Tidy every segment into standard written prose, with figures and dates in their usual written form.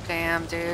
Damn, dude.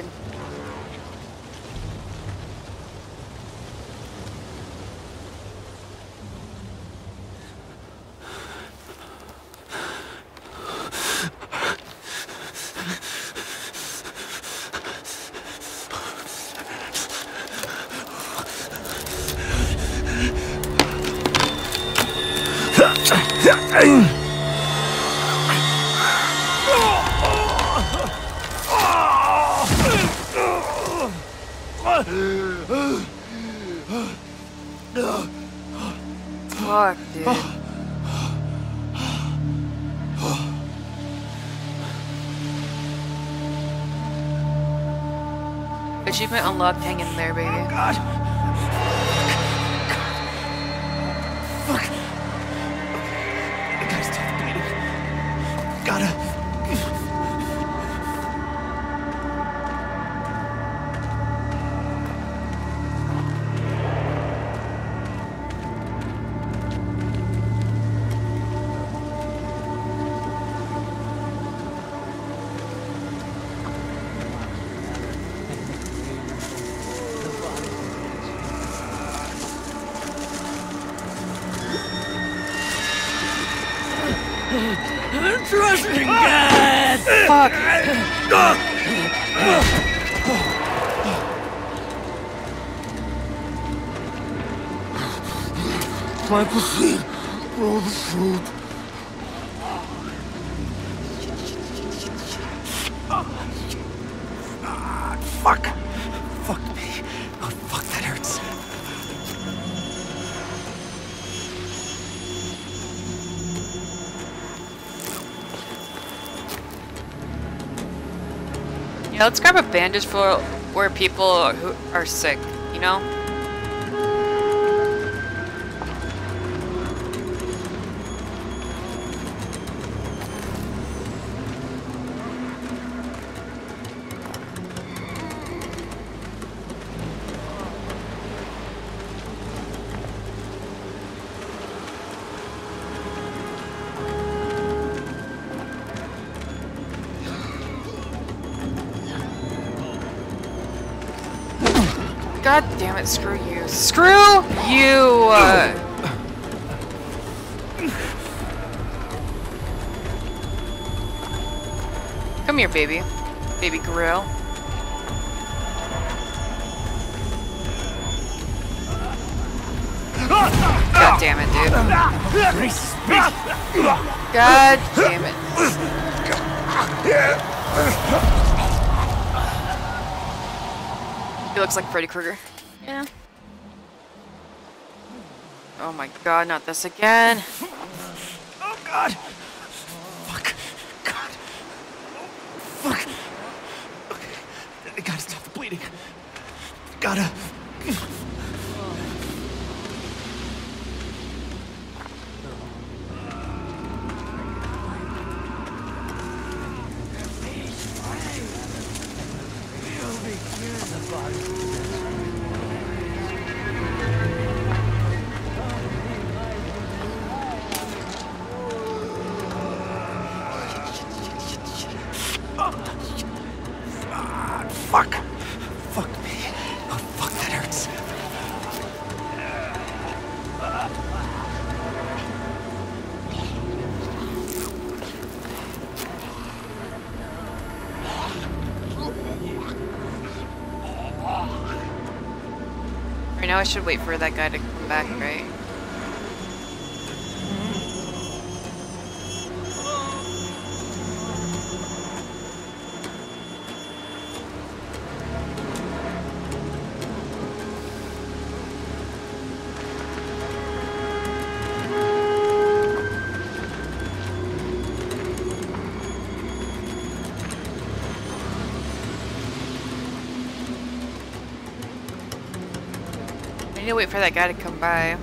Fuck, dude. Achievement unlocked, hang in there, baby. Oh, God. Fuck. I gotta stop the bleeding. Gotta. Trust in God! Fuck! Plant the seed, grow the fruit. Fuck! Fuck me. Oh, fuck, that hurts. Yeah, let's grab a bandage for where people who are sick, you know? God damn it, screw you. Screw you! Come here, baby. Baby grill. God damn it, dude. God damn it. He looks like Freddy Krueger. Yeah. Oh my god, not this again. Oh, God! Fuck. God. Oh, fuck. Okay. I gotta stop the bleeding. Gotta. Fuck. Fuck me. Oh, fuck, that hurts. Right now I should wait for that guy to come back, right? I need to wait for that guy to come by.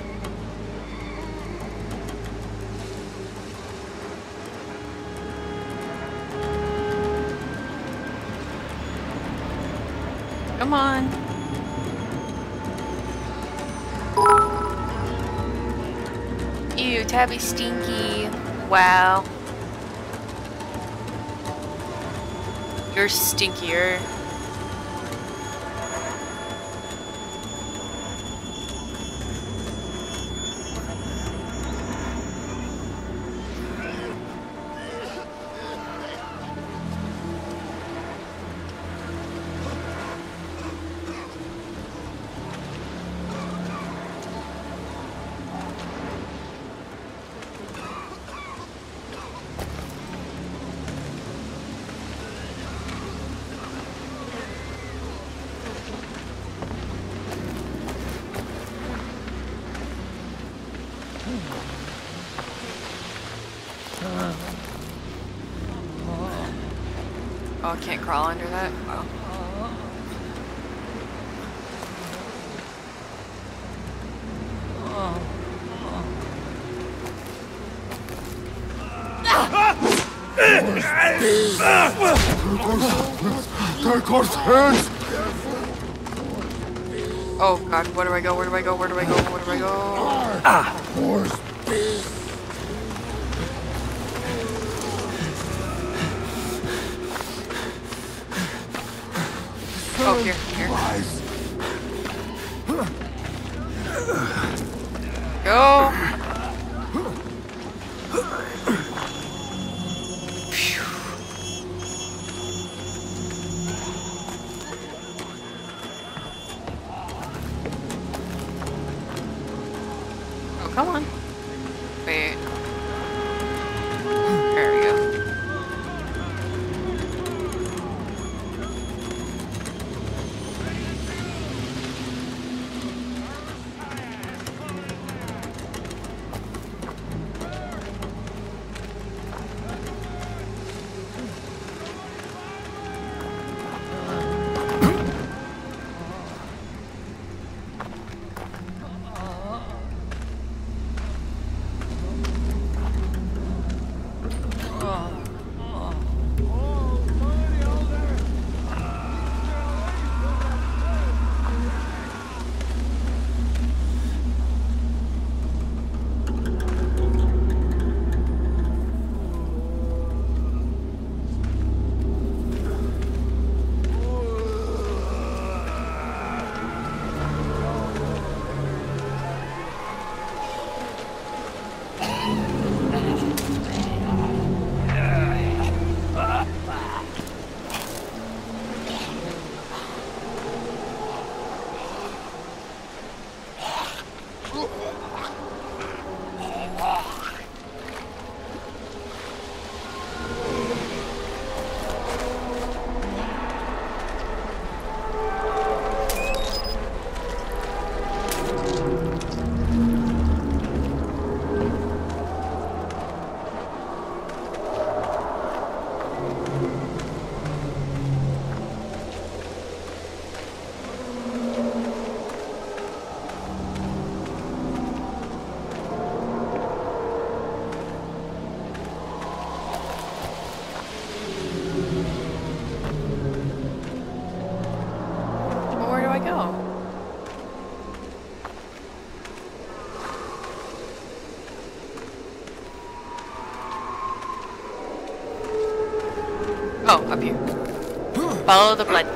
Come on. Ew, Tabby stinky. Wow. You're stinkier. Oh, I can't crawl under that? Oh. Take our hands! Oh god, where do I go? Where do I go? Where do I go? Where do I go? Horse beast! Oh, here, here. Go! Phew. Oh, come on. Wait. There we go. Oh, up here. Follow the blood.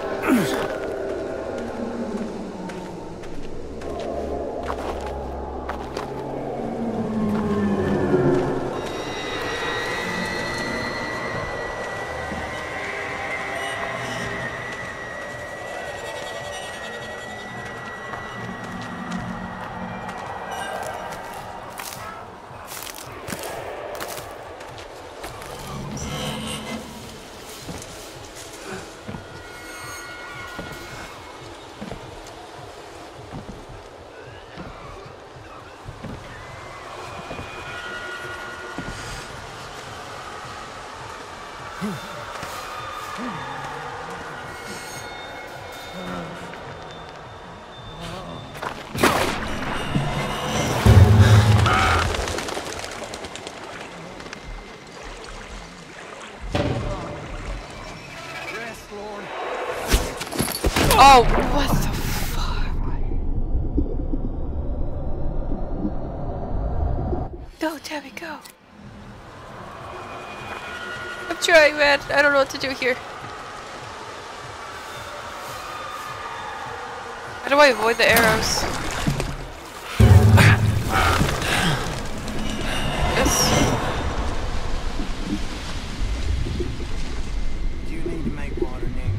Oh, what the fuck? Go, Tabby, go. I'm trying, man. I don't know what to do here. do I avoid the arrows? This? Do you need to make water, Nick?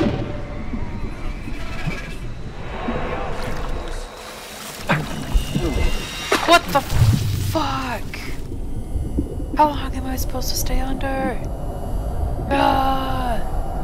What the fuck? How long am I supposed to stay under? Ah!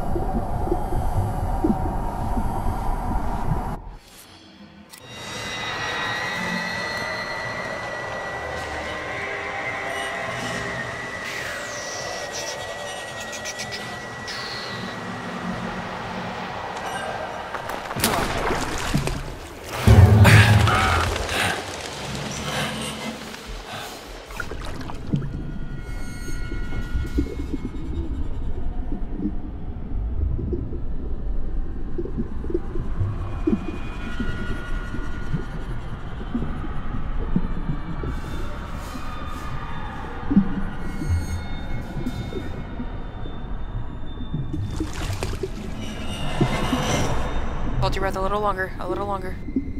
Hold your breath a little longer, a little longer.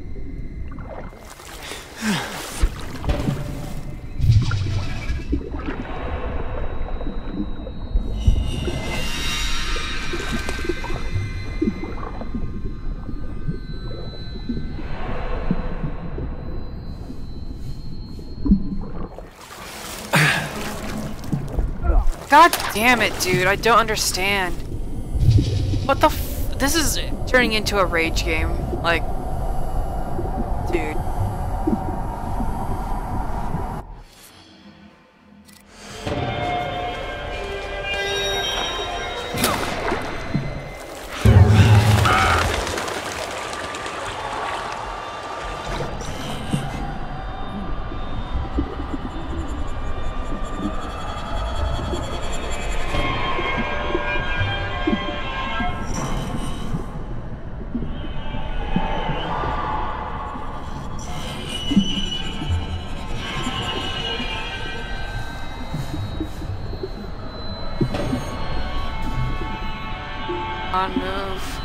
God damn it, dude, I don't understand. What the f- This is turning into a rage game. Like, dude. On move.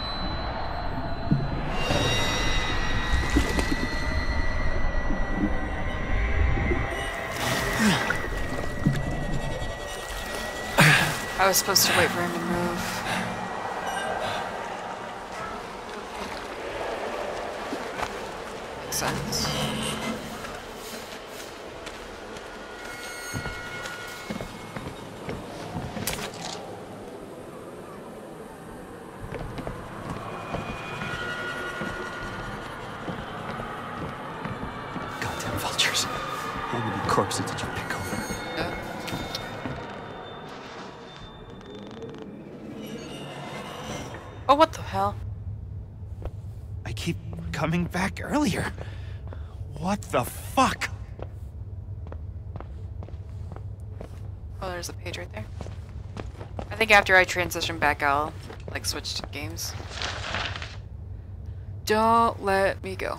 I was supposed to wait for him to move. Makes sense. Goddamn vultures. How many corpses did you pick over? Oh, what the hell? I keep coming back earlier. What the fuck? Oh, there's a page right there. I think after I transition back, I'll, like, switch to games. Don't let me go.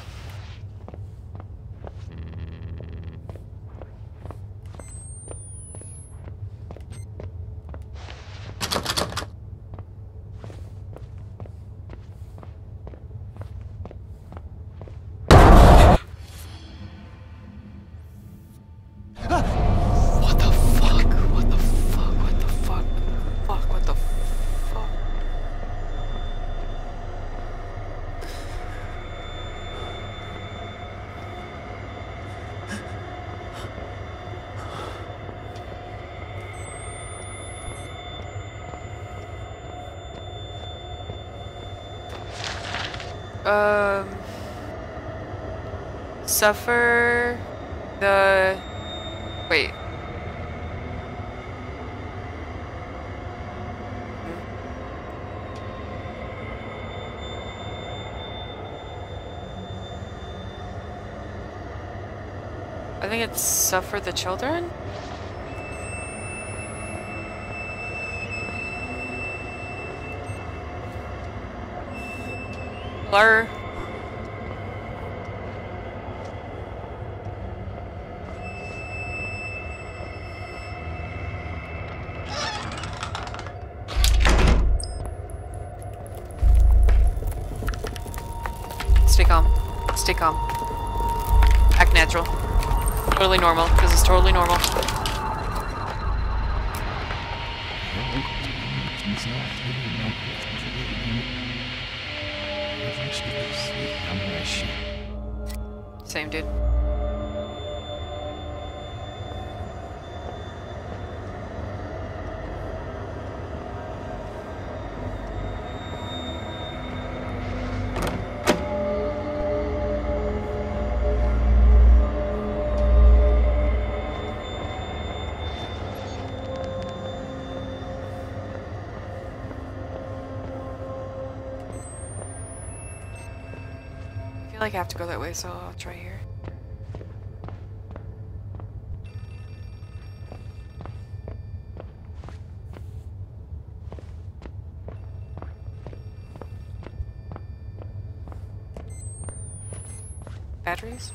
What the fuck? What the fuck? What the fuck? Fuck, what the fuck? Suffer the... Wait. I think it's suffer the children? Blur. calm. Stay calm. Act natural. Totally normal. This is totally normal. Same, dude. I feel like I have to go that way, so I'll try here. Batteries?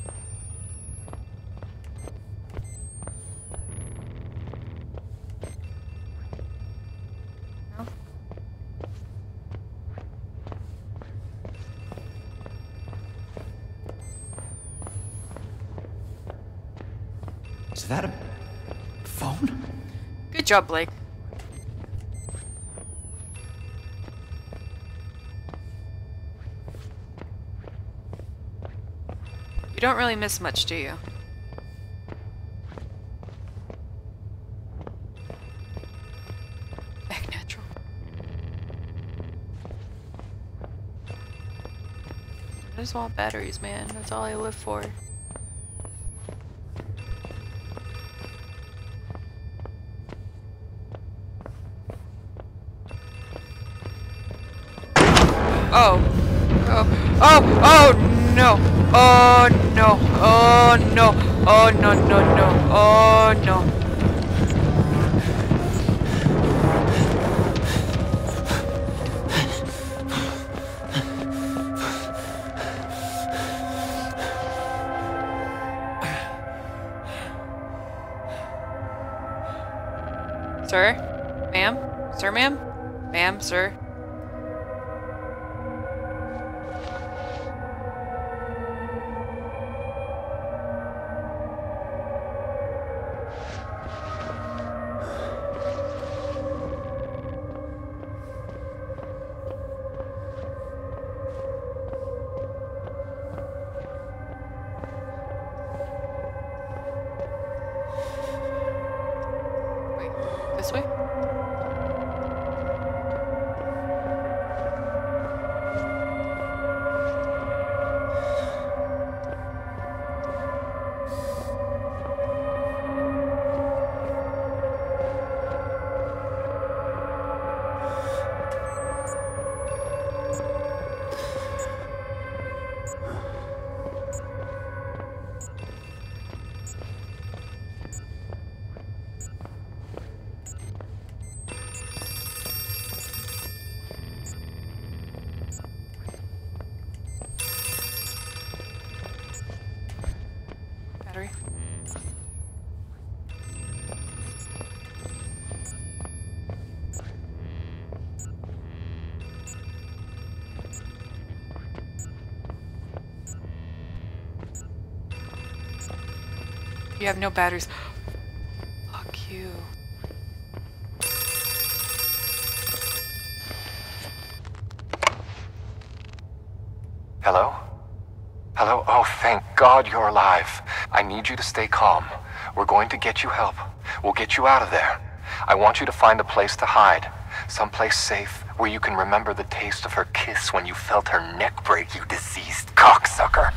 No? Is that a phone? Good job, Blake. You don't really miss much, do you? Act natural. I just want batteries, man. That's all I live for. Oh. Oh. Oh. Oh, no. Oh, no. Oh, no. Oh, no, no, no. Oh, no. Sir? Ma'am? Sir, ma'am? Ma'am, sir? This way? Battery. You have no batteries. Fuck you. Hello? Hello? Oh, thank God you're alive. I need you to stay calm. We're going to get you help. We'll get you out of there. I want you to find a place to hide. Someplace safe where you can remember the taste of her kiss when you felt her neck break, you diseased cocksucker.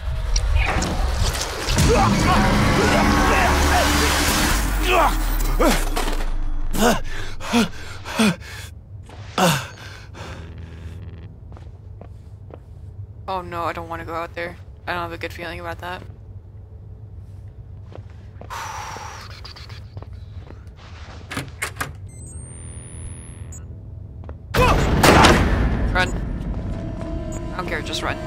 Oh no, I don't want to go out there. I don't have a good feeling about that. Run. I don't care, just run.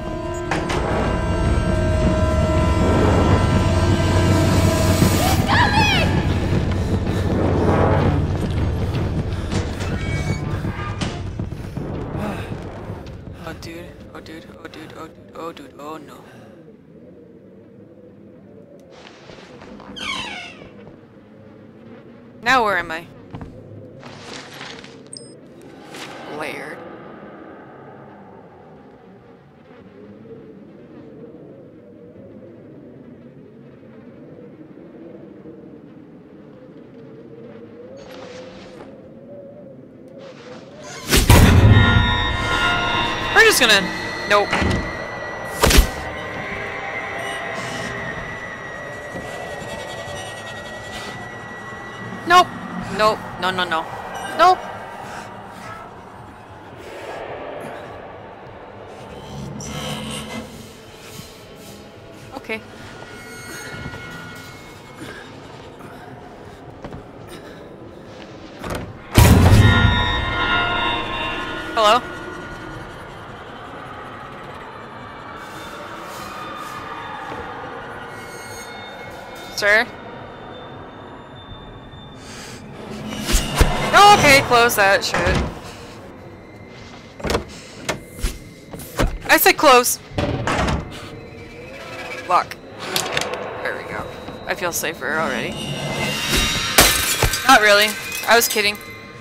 Oh dude, oh dude, oh dude, oh dude, oh dude, oh no. Now where am I? Layered. We're just gonna... Nope. Nope. Nope. No, no, no. Nope. Okay. Hello? Sir? Oh, okay, close that shit. I said close. Lock. There we go. I feel safer already. Not really. I was kidding.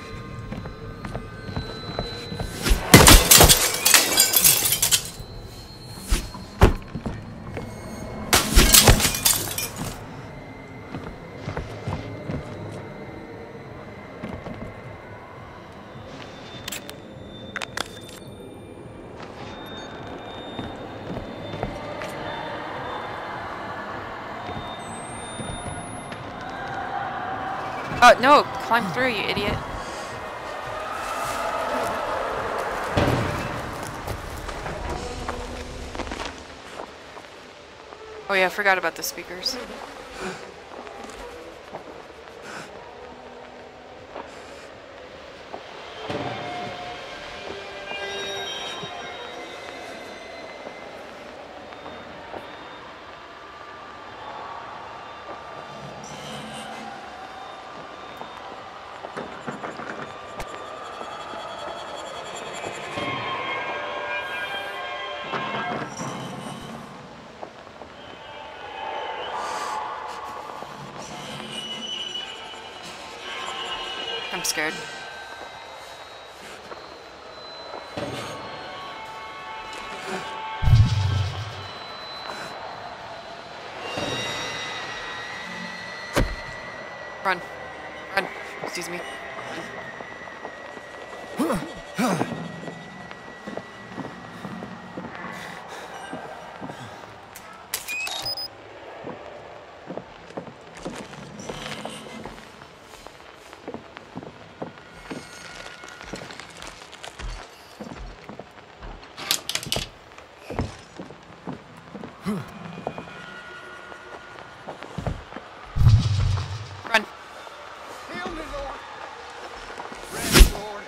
Oh, no! Climb through, you idiot. Oh yeah, I forgot about the speakers. I'm scared. Run. Run. Excuse me. Run. Heal me, Lord. Rest, Lord.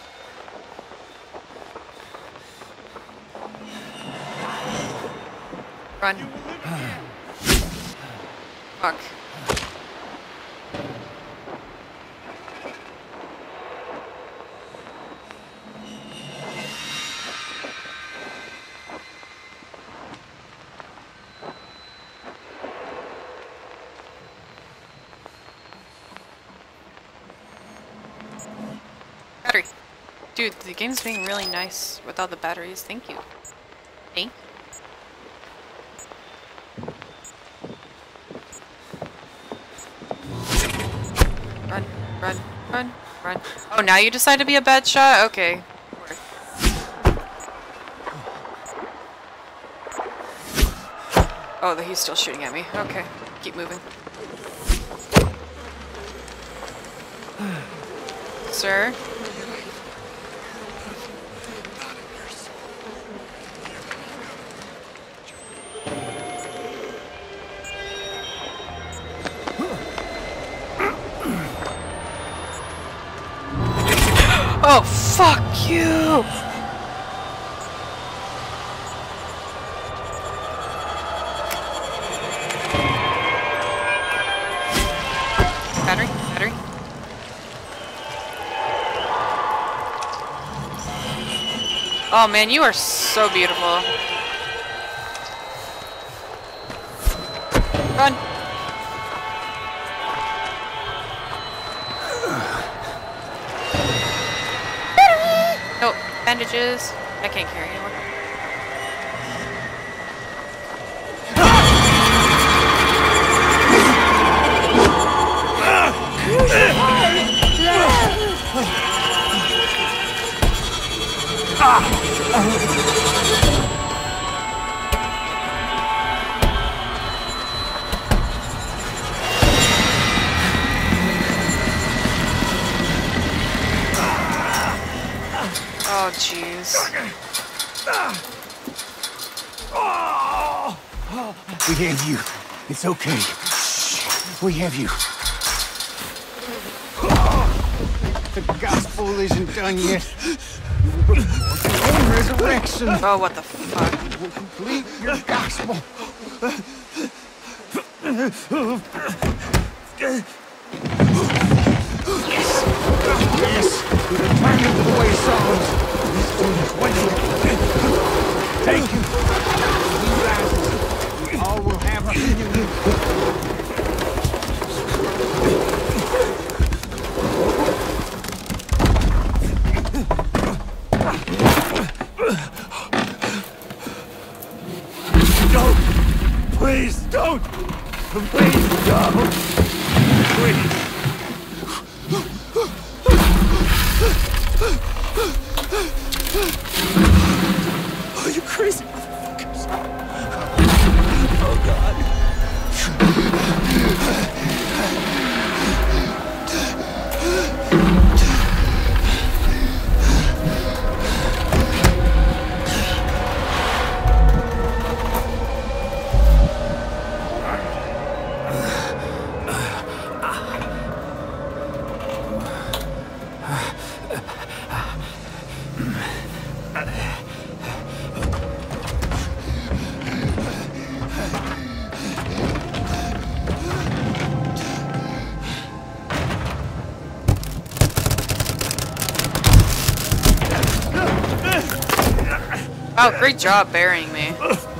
Run. You will live again. Fuck. Battery. Dude, the game's being really nice with all the batteries. Thank you. Thank you. Run, run, run, run. Oh, now you decide to be a bad shot? Okay. Oh, he's still shooting at me. Okay, keep moving. Sir? Oh, fuck you! Battery? Battery? Oh man, you are so beautiful. Run. Oh, bandages. I can't carry anymore. Oh, jeez. We have you. It's okay. We have you. The gospel isn't done yet. Your own resurrection Oh, what the fuck? will complete your gospel. Yes, to the time of the way songs. Thank you. We rise. We all will have a Don't! Please don't! Please don't! Please! Oh, you crazy motherfuckers! Oh, God! Oh, great job burying me.